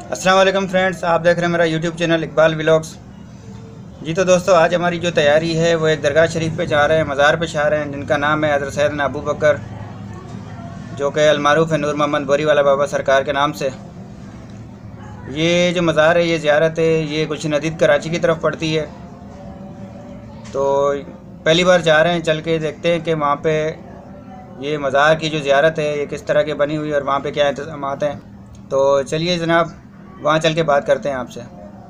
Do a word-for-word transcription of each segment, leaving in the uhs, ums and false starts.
अस्सलाम वालेकुम फ्रेंड्स, आप देख रहे हैं मेरा यूट्यूब चैनल इकबाल व्लॉग्स। जी तो दोस्तों, आज हमारी जो तैयारी है वो एक दरगाह शरीफ पे जा रहे हैं, मज़ार पे जा रहे हैं, जिनका नाम है हज़रत सैयदना अबू बकर, जो कि अलमारूफ़ है नूर मोहम्मद बोरी वाला बाबा सरकार के नाम से। ये जो मज़ार है, ये ज़ियारत है, ये गुलशन हदीद कराची की तरफ पड़ती है। तो पहली बार जा रहे हैं, चल के देखते हैं कि वहाँ पे ये मज़ार की जो ज़ियारत है ये किस तरह की बनी हुई है और वहाँ पे क्या इंतज़ामात हैं। तो चलिए जनाब, वहाँ चल के बात करते हैं आपसे।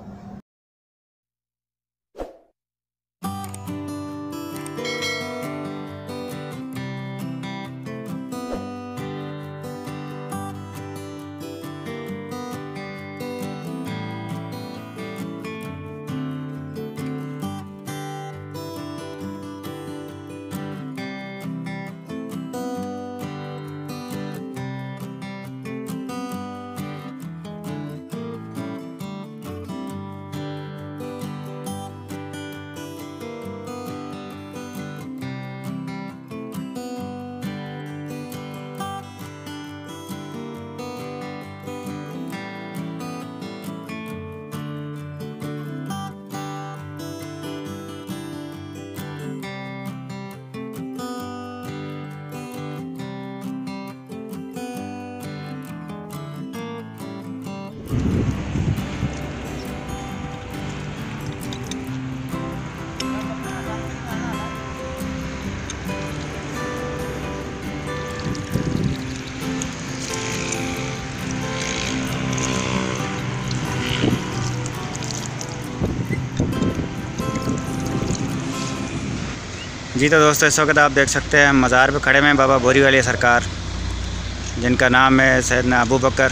जी तो दोस्तों, इस वक्त आप देख सकते हैं मज़ार पे खड़े में बाबा बोरी वाले सरकार, जिनका नाम है सैयदना अबू बकर।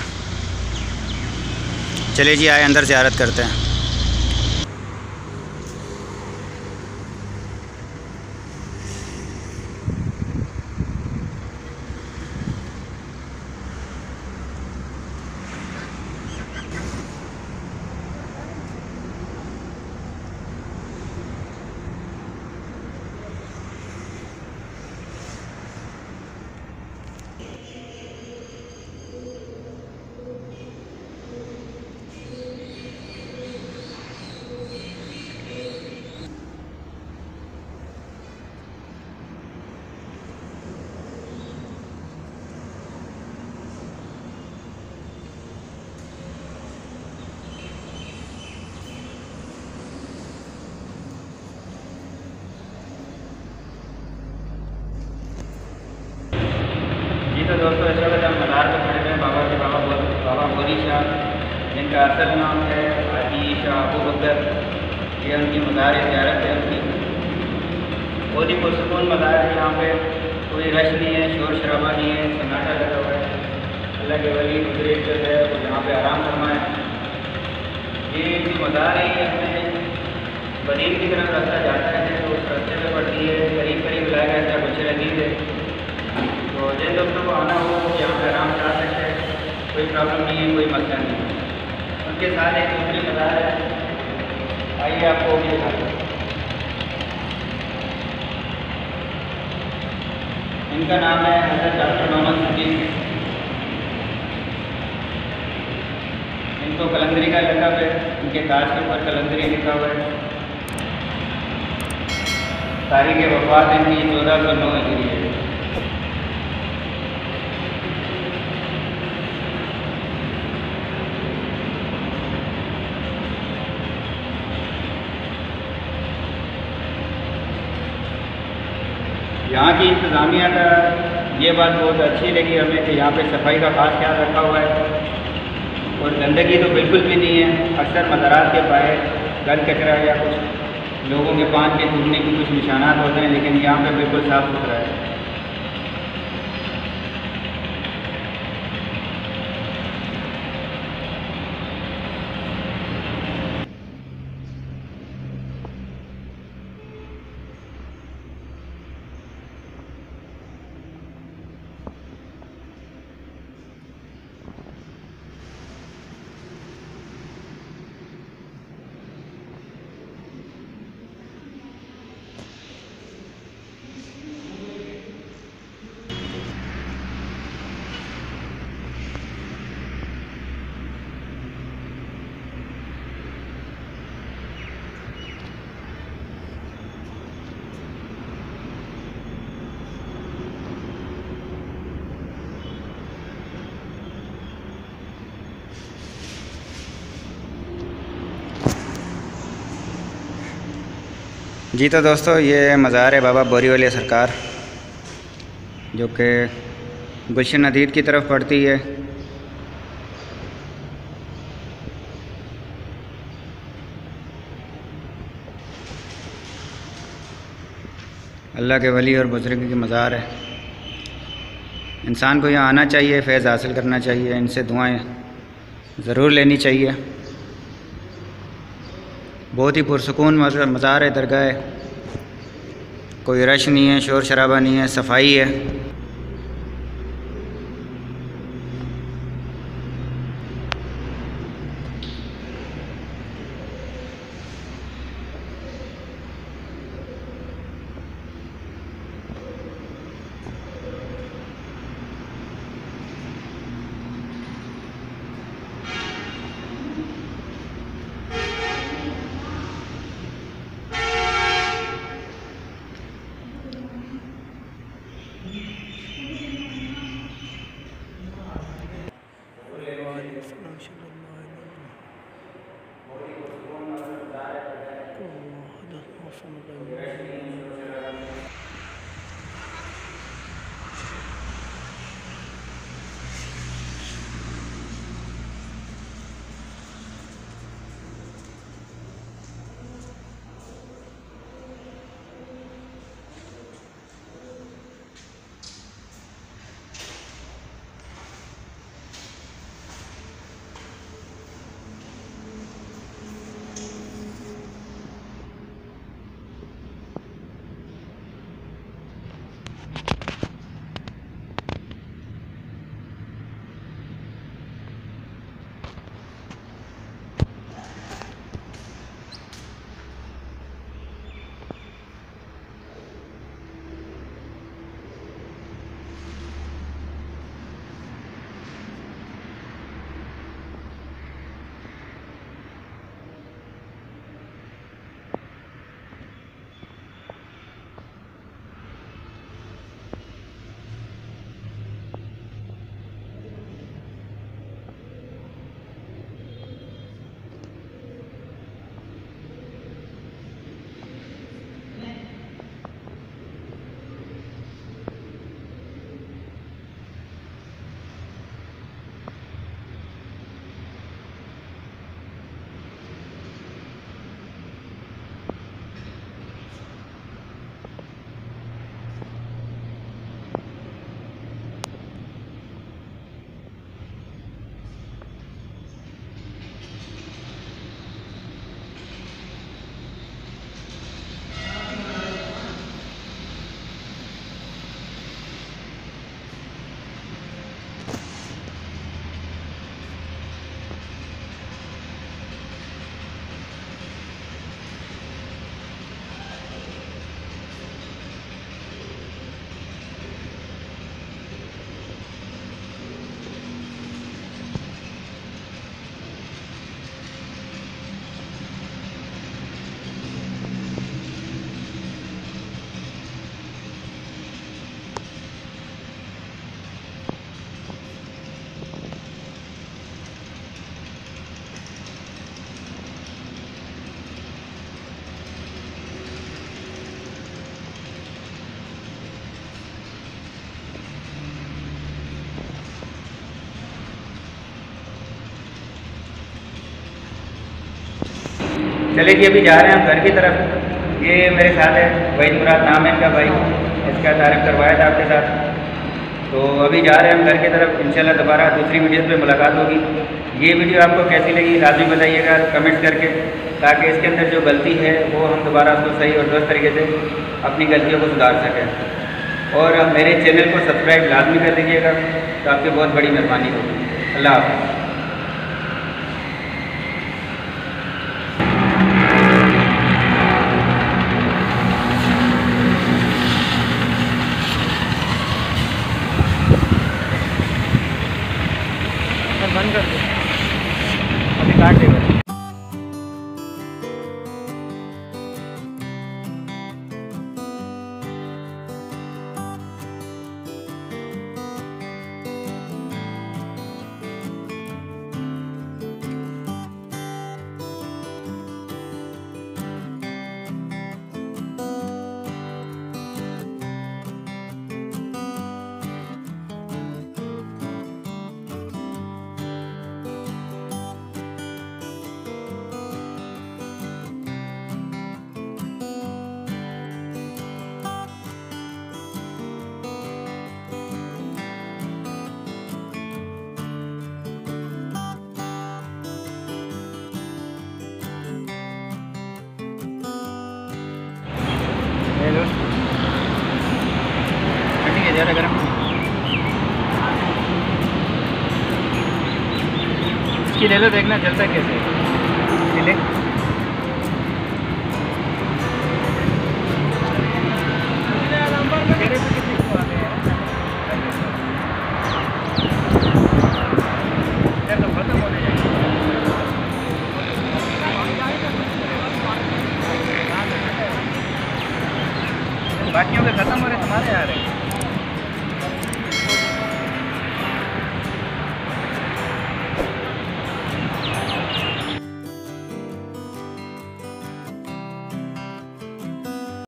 चलिए जी, आए अंदर ज़ियारत करते हैं। जी तो दोस्तों, इस वक्त हम मज़ार पर खड़े हैं बाबा के बाबा बाबा बोरी शाह, जिनका असल नाम है हाजी शाह अबू बकर। ये उनकी मज़ार ज़ियारत है उनकी। बहुत ही पुरसकून मज़ार है। यहाँ पे कोई रश नहीं है, शोर शराबा नहीं है, सन्नाटा लगा हुआ है। अल्लाह के वली गुजरे जो है वो यहाँ पे आराम फरमाए। ये जो मज़ार है ये अपने बदीन की तरफ रास्ता जाता है तो उस रास्ते पर पड़ती है, करीब करीब लाया गया गुलशन हदीद है। तो जिन दोस्तों को आना हो यहाँ पर आराम से आ सकते हैं, कोई प्रॉब्लम नहीं है, कोई मसला नहीं है। उनके साथ एक दूसरी मज़ार है, आइए आपको भी दिखाते हैं। इनका नाम है हज़रत डॉक्टर मोहम्मद बरी। इनको कलंदरी का लक़ब है, इनके ताज के ऊपर कलंदरी लिखा हुआ है। तारीख़ वफ़ात इनकी चौदह सौ नौ हिजरी है। यहाँ की इंतज़ामिया का ये बात बहुत अच्छी लगी हमें कि यहाँ पे सफाई का खास ख्याल रखा हुआ है और गंदगी तो बिल्कुल भी नहीं है। अक्सर मज़ारात के बाहर गंद कचरा या कुछ लोगों के पान के टूटने के कुछ निशानात होते हैं, लेकिन यहाँ पे बिल्कुल साफ़ सुथरा है। जी तो दोस्तों, ये मज़ार है बाबा बोरी वाले सरकार, जो कि गुलशन हदीद की तरफ पड़ती है। अल्लाह के वली और बुज़ुर्ग की मज़ार है। इंसान को यहाँ आना चाहिए, फैज़ हासिल करना चाहिए, इनसे दुआएं ज़रूर लेनी चाहिए। बहुत ही पुरसुकून मज़ार है, दरगाह है, कोई रश नहीं है, शोर शराबा नहीं है, सफाई है। चले जी, अभी जा रहे हैं हम घर की तरफ। ये मेरे साथ है वही मुराद नाम है इनका भाई, इसका तारीफ करवाया था आपके साथ। तो अभी जा रहे हैं हम घर की तरफ। इंशाल्लाह दोबारा दूसरी वीडियो पे मुलाकात होगी। ये वीडियो आपको कैसी लगी लाजमी बताइएगा कमेंट करके, ताकि इसके अंदर जो गलती है वो हम दोबारा उसको सही और दुरुस्त तरीके से अपनी गलतियों को सुधार सकें। और मेरे चैनल को सब्सक्राइब लाजमी कर दीजिएगा, तो आपकी बहुत बड़ी मेहरबानी होगी। अल्लाह हाफ़िज़। बंद कर दो, अभी काट देगा। ज़्यादा गर्म। इसकी ले लो, देखना चलता कैसे ले। बाकियों के खत्म हो रहे, तुम्हारे आ रहे हैं।